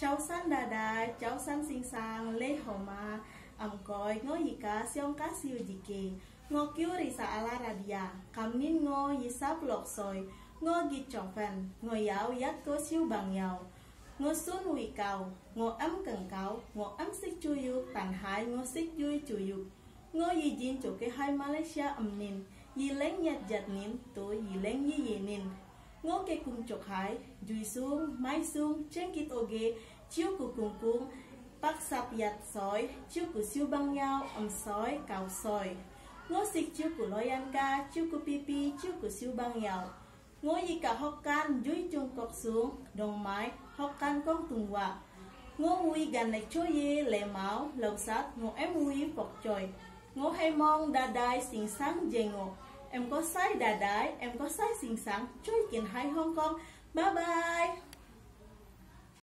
cháu san đà đà cháu san xinh sang lê hầu ma coi ngô gì cả xiong cá siêu gì kì ngô kêu ri sa ala radia cầm nín ngô yi sáp lộc soi ngô ghi tròn phần ngô giáo yết cố siêu bằng nhau ngô xuân hủy cầu ngô ấm cần cầu ngô ấm xích chui yu tàn hại ngô xích chui chui yu ngô yi jin chỗ cái hai Malaysia nín yi lén nhật giật nín tối yi lén yi nín ngô cái cung chọc hải dùi xuống máy xuống trên kít ô ghê chiếu của cùng bác sạp giặt sói chiếu của siêu băng nhau sói cào sói ngô xích chiếu của lôi ăn ca chiếu của pipi chiếu của siêu băng nhau ngô yi cả học can dùi chung cọc xuống đồng mái học can con tung quạ ngô mùi gần này chúa ye lệ máu lầu sát ngô em mùi bọc trời ngô hay mong đà đài xinh sáng dày ngô em có sai đà đái em có sai xinh sáng chui kiến hai Hong Kong bye bye.